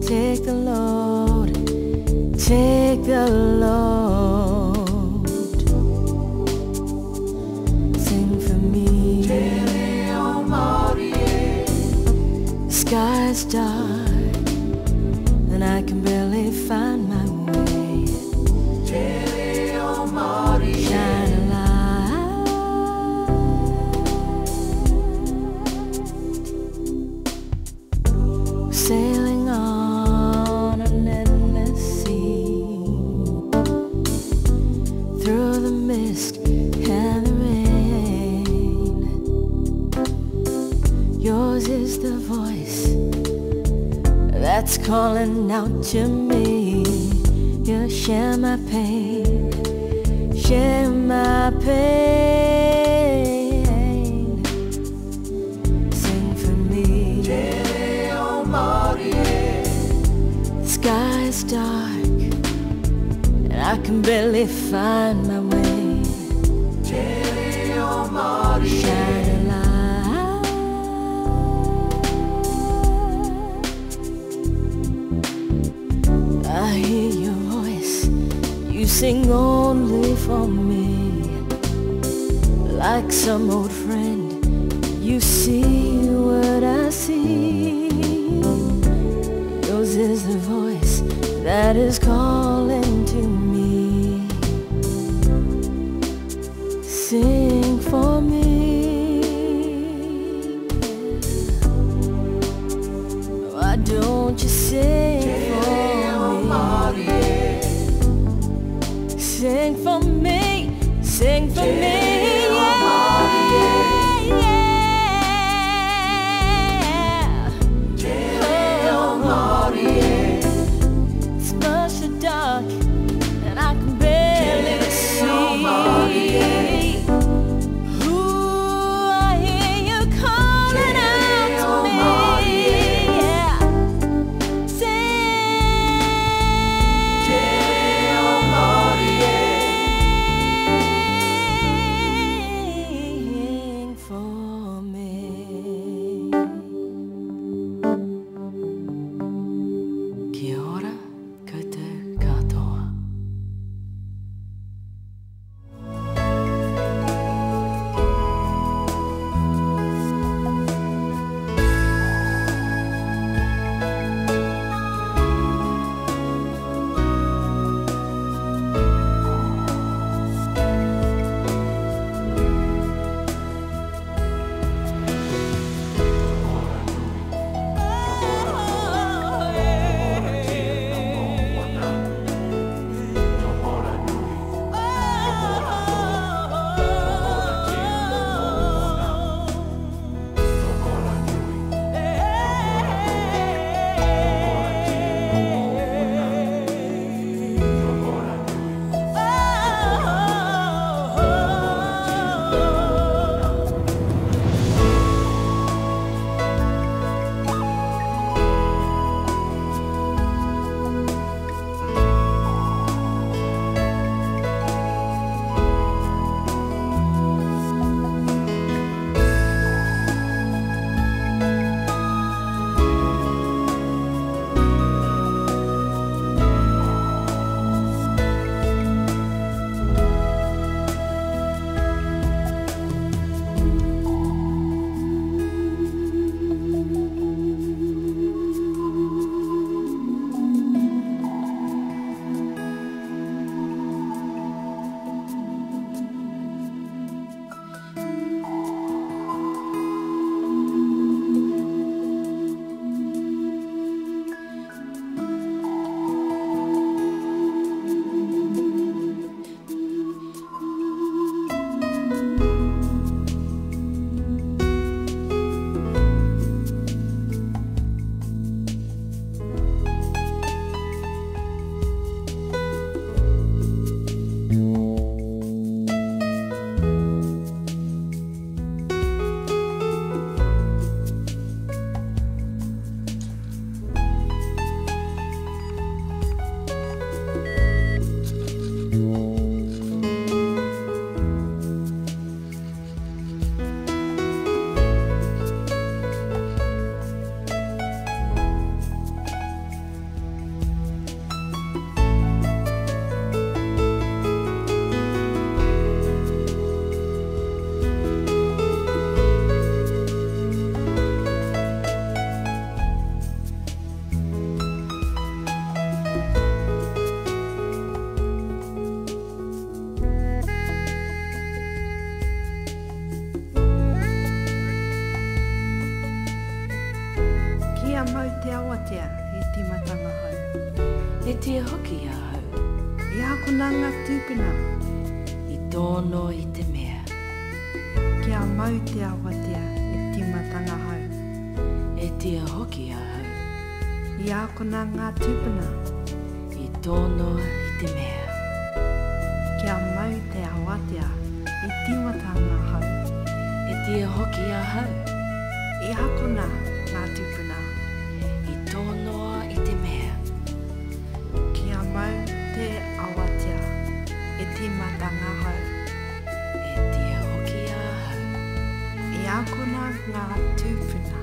Take the load, take the load. Sing for me. The sky's dark and I can barely find my way. Shine a light, sailing on an endless sea, through the mist and the rain. Yours is the voice that's calling out to me. You share my pain, share my pain. Sing for me. The sky's dark and I can barely find my way. Shine a light, I hear your voice, you sing only for me. Like some old friend, you see what I see. Yours is the voice that is calling to me. Sing for me. Why don't you sing for me? Sing for me, sing for me. It's much too dark E tia hoki a hau. I hako ngā tūpuna. I tōno i te mea. Kia mau te awatea e timatanga hau. E tia hoki a hau. I hako ngā tūpuna. I tōno i te mea. Kia mau te awatea e timatanga hau. E tia hoki a hau. I hako ngā tūpuna. I tōno i te mea. Kia mau te awatea e timatanga hau. E tia hoki a hau. I hako ngā tūpuna.